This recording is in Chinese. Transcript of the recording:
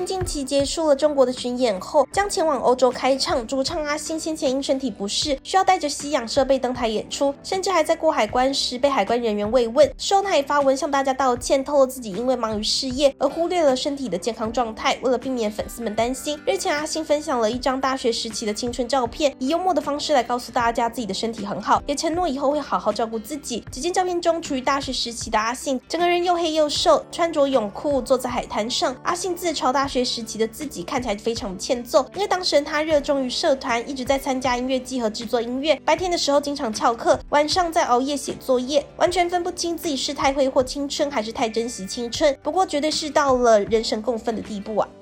近期结束了中国的巡演后，将前往欧洲开唱。主唱阿信先前因身体不适，需要带着吸氧设备登台演出，甚至还在过海关时被海关人员慰问。事后他也发文向大家道歉，透露自己因为忙于事业而忽略了身体的健康状态。为了避免粉丝们担心，日前阿信分享了一张大学时期的青春照片，以幽默的方式来告诉大家自己的身体很好，也承诺以后会好好照顾自己。只见照片中处于大学时期的阿信，整个人又黑又瘦，穿着泳裤坐在海滩上。阿信自嘲大学时期的自己看起来非常的欠揍，因为当时他热衷于社团，一直在参加音乐季和制作音乐，白天的时候经常翘课，晚上在熬夜写作业，完全分不清自己是太挥霍青春还是太珍惜青春。不过绝对是到了人神共愤的地步啊。